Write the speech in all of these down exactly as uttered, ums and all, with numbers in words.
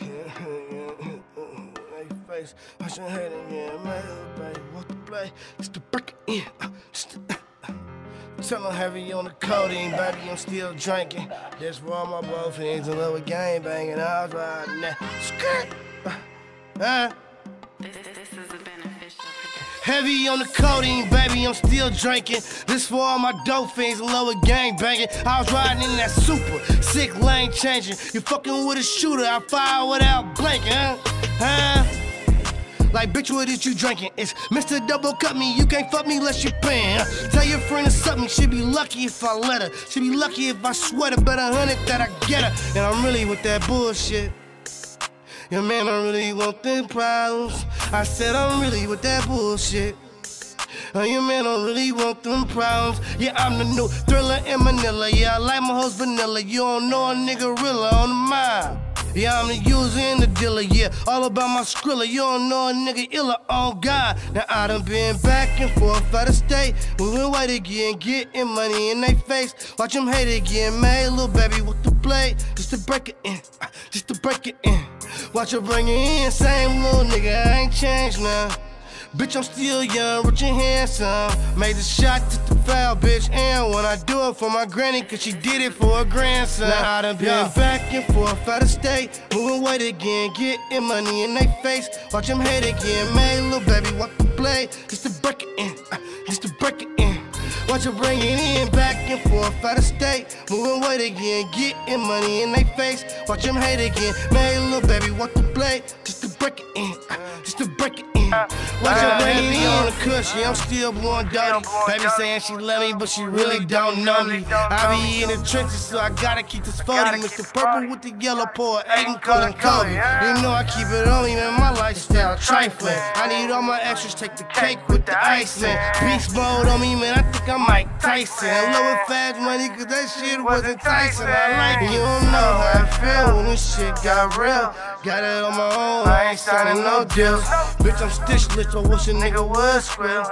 Face, watch your head again, man, baby, what the play? Just to break it in, uh, just to, uh, tell them heavy on the codeine, baby, I'm still drinking. That's for all my boyfriends and little gang banging, I was riding that. Skirt, uh, uh. This, this is a beneficial production. Heavy on the codeine, baby, I'm still drinking. This for all my dope fiends and lower gang banging. I was riding in that super, sick lane changing. You fucking with a shooter, I fire without blinking, huh? Huh? Like, bitch, what is you drinking? It's Mister Double Cut Me, you can't fuck me unless you paying. Huh? Tell your friend to suck me, she be lucky if I let her. She be lucky if I sweat her, bet a hundred that I get her. And I'm really with that bullshit. Yeah, man, I really want them problems. I said I'm really with that bullshit. Oh, yeah, man, I really want them problems. Yeah, I'm the new Thriller in Manila. Yeah, I like my host vanilla. You don't know a nigga realer on the mile. Yeah, I'm the user and the dealer, yeah, all about my skrilla. You don't know a nigga iller on God. Now I done been back and forth out of state, moving weight again, getting money in they face. Watch them hate again, man, little baby with the blade, just to break it in, just to break it in. Watch her bring it in, same little nigga, I ain't changed now. Bitch, I'm still young, rich and handsome. Made the shot to the foul, bitch. And when I do it for my granny, cause she did it for her grandson. Now I done been yeah. back and forth out of state, moving weight again, getting money in they face. Watch them hate again, man, little baby, what the play? Just to break it in, uh, just to break it in. Watch her bring it in, back and forth out of state, moving weight again, getting money in they face. Watch them hate again, man, little baby, what the play? Just to break it in, uh, just to break it in. Watch her bring it in on the cushion, I'm still blowing dirty. Baby saying she love me, but she really don't know me. I be in the trenches, so I gotta keep this forty. Mister Purple with the yellow pour, Aiden calling Kobe. You know I keep it on me, man, my lifestyle trifling. I need all my extras, take the cake with the icing. Beast mode on me, man, I think I'm Mike Tyson. Lower fast money, cause that shit was enticing. I like it, you don't know how I feel when this shit got real. Got it on my own, I ain't signing no deals. Bitch, I'm stitchless, I wish a nigga would squeal.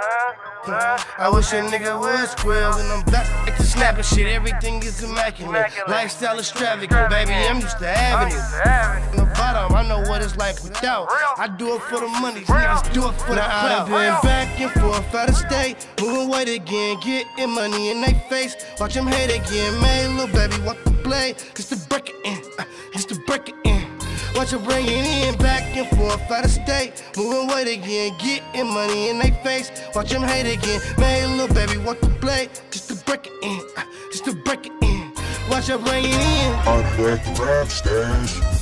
I wish a nigga would squeal. And I'm back to snapping shit, everything is immaculate. Lifestyle extravagant, baby, I'm used to having it. In the bottom, I know what it's like without. I do it for the money, niggas do it for the clout. I done been back and forth out of state, moving weight again, getting money in they face. Watch them hate again, man, little baby, what the play? Just to break it in, uh, just to break it in. Watch her bring it in, back and forth out of state, moving weight again, getting money in they face. Watch them hate again, man, little baby, what the play? Just to break it in, uh, just to break it in. Watch her bring it in. I'm back to rap stage.